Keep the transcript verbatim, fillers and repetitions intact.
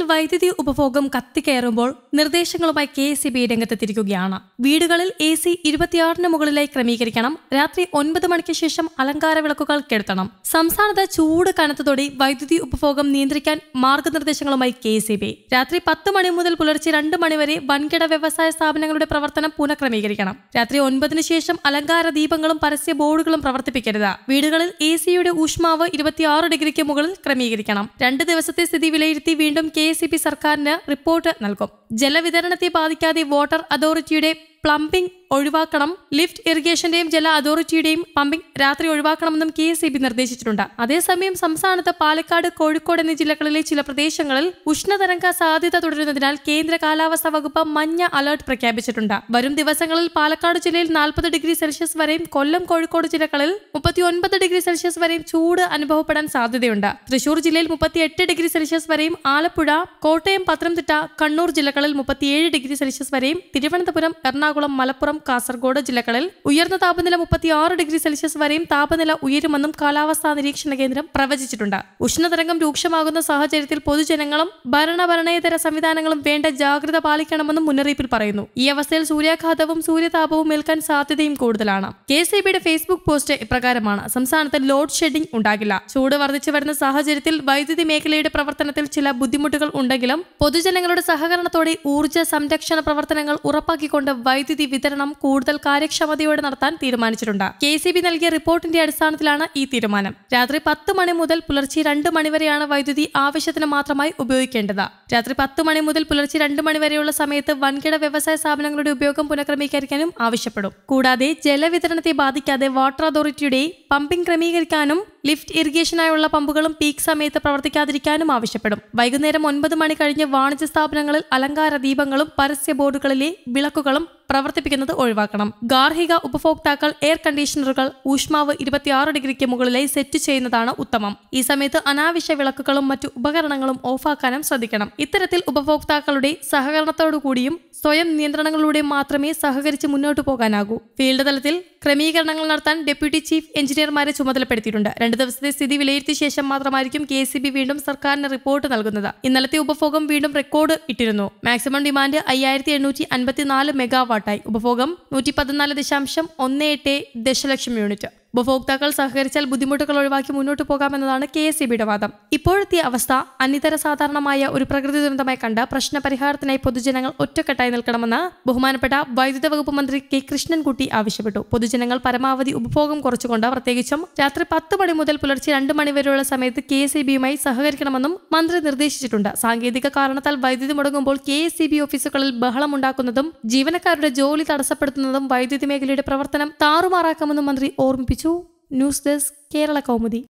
വൈദ്യുതി ഉപഭോഗം കത്തിക്കയറുമ്പോൾ നിർദ്ദേശങ്ങളുമായി കെ എസ് ഇ ബി രംഗത്തെത്തിയിരിക്കുകയാണ്. വീടുകളിൽ എ സി ഇരുപത്തിയാറിന് മുകളിലായി ക്രമീകരിക്കണം. രാത്രി ഒൻപത് മണിക്ക് ശേഷം അലങ്കാര വിളക്കുകൾ കെടുത്തണം. സംസ്ഥാനത്ത് ചൂട് കനത്തതോടെ വൈദ്യുതി ഉപഭോഗം നിയന്ത്രിക്കാൻ മാർഗനിർദ്ദേശങ്ങളുമായി കെ എസ് ഇ ബി. രാത്രി പത്ത് മണി മുതൽ പുലർച്ചെ രണ്ട് മണിവരെ വൻകിട വ്യവസായ സ്ഥാപനങ്ങളുടെ പ്രവർത്തനം പുനഃക്രമീകരിക്കണം. രാത്രി ഒൻപതിന് ശേഷം അലങ്കാര ദീപങ്ങളും പരസ്യ ബോർഡുകളും പ്രവർത്തിപ്പിക്കരുത്. വീടുകളിൽ എ സിയുടെ ഊഷ്മാവ് ഇരുപത്തിയാറ് ഡിഗ്രിക്ക് മുകളിൽ ക്രമീകരിക്കണം. രണ്ട് ദിവസത്തെ സ്ഥിതി വിലയിരുത്തി വീണ്ടും കെ എസ് ഇ ബി സർക്കാരിന് റിപ്പോർട്ട് നൽകും. ജലവിതരണത്തെ ബാധിക്കാതെ വാട്ടർ അതോറിറ്റിയുടെ പ്ലംബിംഗ് ഒഴിവാക്കണം. ലിഫ്റ്റ് ഇറിഗേഷന്റെയും ജല അതോറിറ്റിയുടെയും പമ്പിംഗ് രാത്രി ഒഴിവാക്കണമെന്നും കെ എസ് ഇ ബി നിർദ്ദേശിച്ചിട്ടുണ്ട്. അതേസമയം സംസ്ഥാനത്ത് പാലക്കാട്, കോഴിക്കോട് എന്നീ ജില്ലകളിലെ ചില പ്രദേശങ്ങളിൽ ഉഷ്ണതരംഗ സാധ്യത തുടരുന്നതിനാൽ കേന്ദ്ര കാലാവസ്ഥാ വകുപ്പ് മഞ്ഞ അലർട്ട് പ്രഖ്യാപിച്ചിട്ടുണ്ട്. വരും ദിവസങ്ങളിൽ പാലക്കാട് ജില്ലയിൽ നാൽപ്പത് ഡിഗ്രി സെൽഷ്യസ് വരെയും കൊല്ലം, കോഴിക്കോട് ജില്ലകളിൽ മുപ്പത്തി ഒൻപത് ഡിഗ്രി സെൽഷ്യസ് വരെയും ചൂട് അനുഭവപ്പെടാൻ സാധ്യതയുണ്ട്. തൃശൂർ ജില്ലയിൽ മുപ്പത്തിയെട്ട് ഡിഗ്രി സെൽഷ്യസ് വരെയും, ആലപ്പുഴ, കോട്ടയം, പത്തനംതിട്ട, കണ്ണൂർ ജില്ലകളിൽ മുപ്പത്തിയേഴ് ഡിഗ്രി സെൽഷ്യസ് വരെയും, തിരുവനന്തപുരം, എറണാകുളം, മലപ്പുറം, കാസർഗോഡ് ജില്ലകളിൽ ഉയർന്ന താപനില മുപ്പത്തിയാറ് ഡിഗ്രി സെൽഷ്യസ് വരെയും താപനില ഉയരുമെന്നും കാലാവസ്ഥാ നിരീക്ഷണ കേന്ദ്രം പ്രവചിച്ചിട്ടുണ്ട്. ഉഷ്ണതരംഗം രൂക്ഷമാകുന്ന സാഹചര്യത്തിൽ പൊതുജനങ്ങളും ഭരണഭരണേതര സംവിധാനങ്ങളും വേണ്ട ജാഗ്രത പാലിക്കണമെന്നും മുന്നറിയിപ്പിൽ പറയുന്നു. ഈ അവസ്ഥയിൽ സൂര്യാഘാതവും സൂര്യതാപവും ഏൽക്കാൻ സാധ്യതയും കൂടുതലാണ്. കെ എസ് ഇ ബിയുടെ ഫേസ്ബുക്ക് പോസ്റ്റ് ഇപ്രകാരമാണ്: സംസ്ഥാനത്ത് ലോഡ് ഷെഡിംഗ് ഉണ്ടാകില്ല. ചൂട് വർദ്ധിച്ചു വരുന്ന സാഹചര്യത്തിൽ വൈദ്യുതി മേഖലയുടെ പ്രവർത്തനത്തിൽ ചില ബുദ്ധിമുട്ടുകൾ ഉണ്ടെങ്കിലും പൊതുജനങ്ങളുടെ സഹകരണത്തോടെ ഊർജ്ജ സംരക്ഷണ പ്രവർത്തനങ്ങൾ ഉറപ്പാക്കിക്കൊണ്ട് വൈദ്യുതി വിതരണം കൂടുതൽ കാര്യക്ഷമതയോടെ നടത്താൻ തീരുമാനിച്ചിട്ടുണ്ട്. കെ എസ് ഇ ബി നൽകിയ റിപ്പോർട്ടിന്റെ അടിസ്ഥാനത്തിലാണ് ഈ തീരുമാനം. രാത്രി പത്ത് മണി മുതൽ പുലർച്ചെ രണ്ട് മണിവരെയാണ് വൈദ്യുതി ആവശ്യത്തിന് മാത്രമായി ഉപയോഗിക്കേണ്ടത്. രാത്രി പത്ത് മണി മുതൽ പുലർച്ചെ രണ്ട് മണിവരെയുള്ള സമയത്ത് വൻകിട വ്യവസായ സ്ഥാപനങ്ങളുടെ ഉപയോഗം പുനഃക്രമീകരിക്കാനും ആവശ്യപ്പെടും. കൂടാതെ ജലവിതരണത്തെ ബാധിക്കാതെ വാട്ടർ അതോറിറ്റിയുടെ പമ്പിംഗ് ക്രമീകരിക്കാനും ലിഫ്റ്റ് ഇറിഗേഷനായുള്ള പമ്പുകളും പീക്ക് സമയത്ത് പ്രവർത്തിക്കാതിരിക്കാനും ആവശ്യപ്പെടും. വൈകുന്നേരം ഒൻപത് മണി കഴിഞ്ഞ് വാണിജ്യ സ്ഥാപനങ്ങളിൽ അലങ്കാര ദീപങ്ങളും പരസ്യ ബോർഡുകളിലെ വിളക്കുകളും പ്രവർത്തിപ്പിക്കുന്നത് ഒഴിവാക്കണം. ഗാർഹിക ഉപഭോക്താക്കൾ എയർ കണ്ടീഷണറുകൾ ഊഷ്മാവ് ഇരുപത്തിയാറ് ഡിഗ്രിക്ക് മുകളിലായി സെറ്റ് ചെയ്യുന്നതാണ് ഉത്തമം. ഈ സമയത്ത് അനാവശ്യ വിളക്കുകളും മറ്റു ഉപകരണങ്ങളും ഓഫാക്കാനും ശ്രദ്ധിക്കണം. ഇത്തരത്തിൽ ഉപഭോക്താക്കളുടെ സഹകരണത്തോടുകൂടിയും സ്വയം നിയന്ത്രണങ്ങളിലൂടെ മാത്രമേ സഹകരിച്ച് മുന്നോട്ടു പോകാനാകൂ. ഫീൽഡ് തലത്തിൽ ക്രമീകരണങ്ങൾ നടത്താൻ ഡെപ്യൂട്ടി ചീഫ് എഞ്ചിനീയർമാരെ ചുമതലപ്പെടുത്തിയിട്ടുണ്ട്. രണ്ട് ദിവസത്തെ സ്ഥിതി വിലയിരുത്തിയ ശേഷം മാത്രമായിരിക്കും കെ എസ് ഇ ബി വീണ്ടും സർക്കാരിന് റിപ്പോർട്ട് നൽകുന്നത്. ഇന്നലത്തെ ഉപഭോഗം വീണ്ടും റെക്കോർഡ് ഇട്ടിരുന്നു. മാക്സിമം ഡിമാൻഡ് അയ്യായിരത്തി എണ്ണൂറ്റി അൻപത്തിനാല് മെഗാവാട്ടായി. ഉപഭോഗം നൂറ്റി പതിനാല് ദശാംശം ഒന്ന് എട്ട് ദശലക്ഷം യൂണിറ്റ്. ഉപഭോക്താക്കൾ സഹകരിച്ചാൽ ബുദ്ധിമുട്ടുകൾ ഒഴിവാക്കി മുന്നോട്ട് പോകാമെന്നതാണ് കെ എസ് ഇ ബിയുടെ വാദം. ഇപ്പോഴത്തെ അവസ്ഥ അനിതര സാധാരണമായ ഒരു പ്രകൃതി ദുരന്തമായി കണ്ട് പ്രശ്ന പരിഹാരത്തിനായി പൊതുജനങ്ങൾ ഒറ്റക്കെട്ടായി നിൽക്കണമെന്ന് ബഹുമാനപ്പെട്ട വൈദ്യുത വകുപ്പ് മന്ത്രി കെ കൃഷ്ണൻകുട്ടി ആവശ്യപ്പെട്ടു. പൊതുജനങ്ങൾ പരമാവധി ഉപഭോഗം കുറച്ചുകൊണ്ട് പ്രത്യേകിച്ചും രാത്രി പത്ത് മണി മുതൽ പുലർച്ചെ രണ്ട് മണി വരെയുള്ള സമയത്ത് കെ എസ് ഇ ബിയുമായി സഹകരിക്കണമെന്നും മന്ത്രി നിർദ്ദേശിച്ചിട്ടുണ്ട്. സാങ്കേതിക കാരണത്താൽ വൈദ്യുതി മുടങ്ങുമ്പോൾ കെ എസ് ഇ ബി ഓഫീസുകളിൽ ബഹളമുണ്ടാക്കുന്നതും ജീവനക്കാരുടെ ജോലി തടസ്സപ്പെടുത്തുന്നതും വൈദ്യുതി മേഖലയുടെ പ്രവർത്തനം താറുമാറാക്കാമെന്നും മന്ത്രി ഓർമ്മിപ്പിച്ചു. News desk, Kerala Kaumudi.